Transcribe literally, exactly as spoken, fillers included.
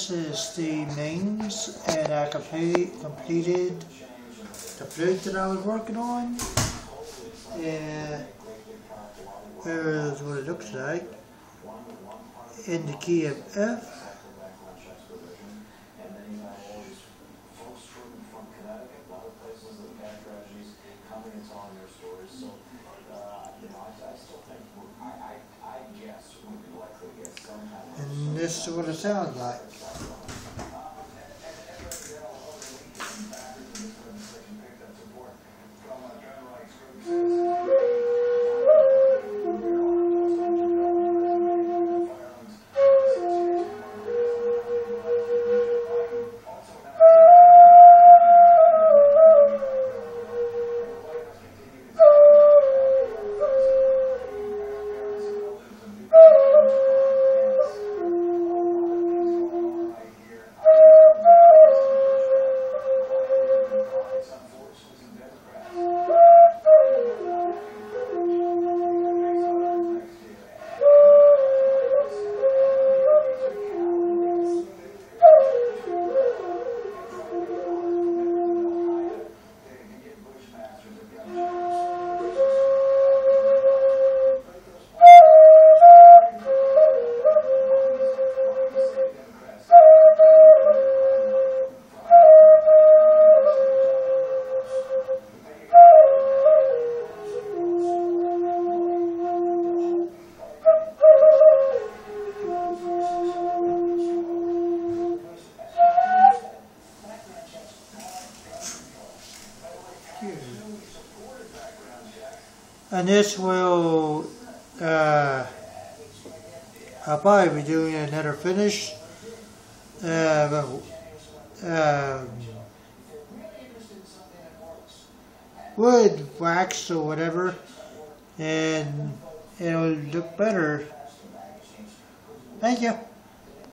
this is the mains, and I complete, completed the flute that I was working on. And here's what it looks like in the key of F. And this is what it sounds like. And this will, uh, I'll probably be doing another finish, uh, um, wood wax or whatever, and it'll look better. Thank you.